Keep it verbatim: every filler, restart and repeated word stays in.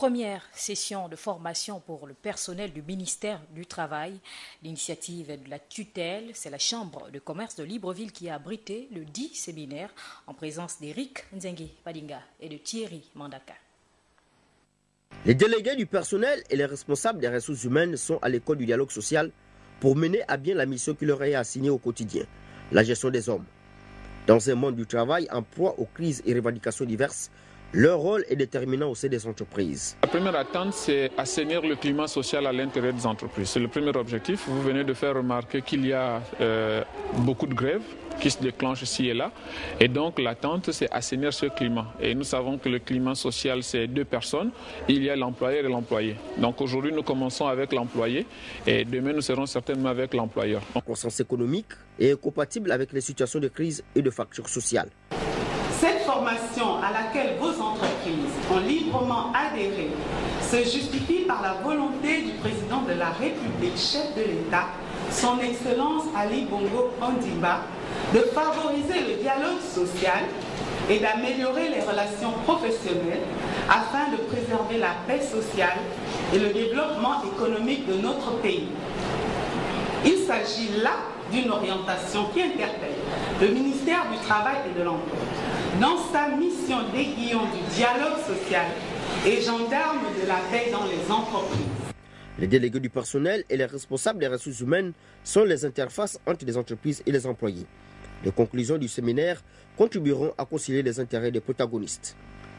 première session de formation pour le personnel du ministère du Travail. L'initiative de la tutelle, c'est la Chambre de commerce de Libreville qui a abrité le dit séminaire en présence d'Éric Nzengi Padinga et de Thierry Mandaka. Les délégués du personnel et les responsables des ressources humaines sont à l'école du dialogue social pour mener à bien la mission qui leur est assignée au quotidien, la gestion des hommes. Dans un monde du travail en proie aux crises et revendications diverses, leur rôle est déterminant au sein des entreprises. La première attente, c'est assainir le climat social à l'intérieur des entreprises. C'est le premier objectif. Vous venez de faire remarquer qu'il y a euh, beaucoup de grèves qui se déclenchent ici et là. Et donc l'attente, c'est assainir ce climat. Et nous savons que le climat social, c'est deux personnes. Il y a l'employeur et l'employé. Donc aujourd'hui, nous commençons avec l'employé et demain, nous serons certainement avec l'employeur. La croissance économique est incompatible avec les situations de crise et de fracture sociale. Cette formation à laquelle vos entreprises ont librement adhéré se justifie par la volonté du président de la République, chef de l'État, son Excellence Ali Bongo Ondimba, de favoriser le dialogue social et d'améliorer les relations professionnelles afin de préserver la paix sociale et le développement économique de notre pays. Il s'agit là d'une orientation qui interpelle le ministère du Travail et de l'Emploi dans sa mission d'aiguillon du dialogue social et gendarme de la paix dans les entreprises. Les délégués du personnel et les responsables des ressources humaines sont les interfaces entre les entreprises et les employés. Les conclusions du séminaire contribueront à concilier les intérêts des protagonistes.